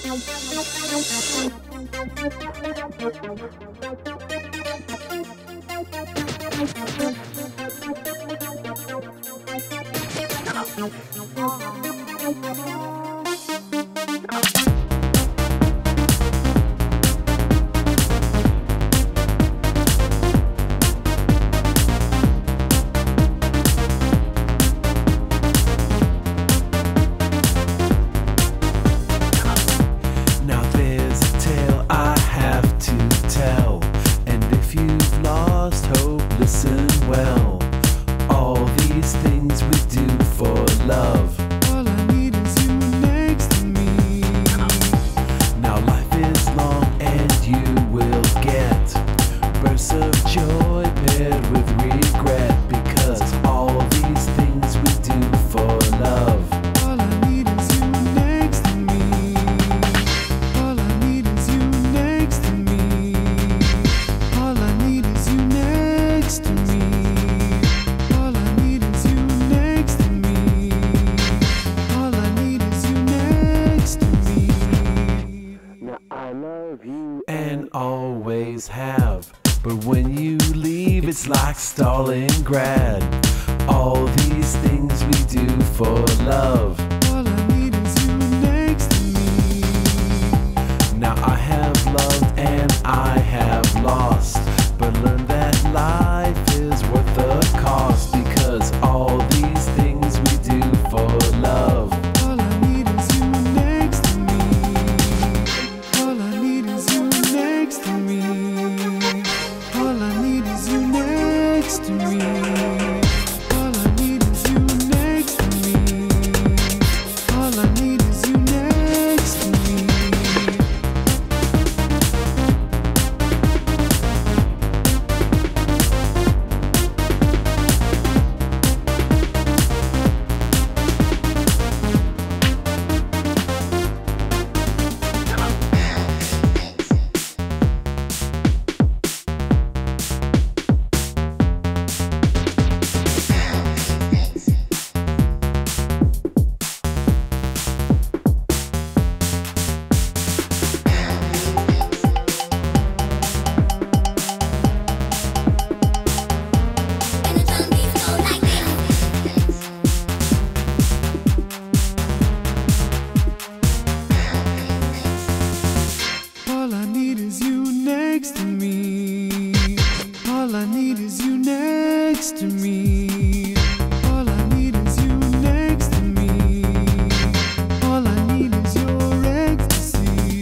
Now there's a tale I have to tell, and if you've lost hope, listen well. All these things we do for love. All I need is you next to me. Now life is long and you will get bursts of joy paired with regret, because all these things we do for love. All I need is you next to me. All I need is you next to me. All I need is you next to me. All I need is you next to me. All I need is you next to me. Now I love you and always have, but when you leave it's like Stalingrad. All these things we do for love. All I need is you next to me. Now I have loved and I have lost, but learned that life is worth the cost, because all these things we do for love. All I need is you next to me. All I need is you next to me. All I need is you next to me. All I need is you next to me. All I need is you next to me. All I need is you next to me. All I need is you next to me. All I need is you next to me. All I need is your ecstasy.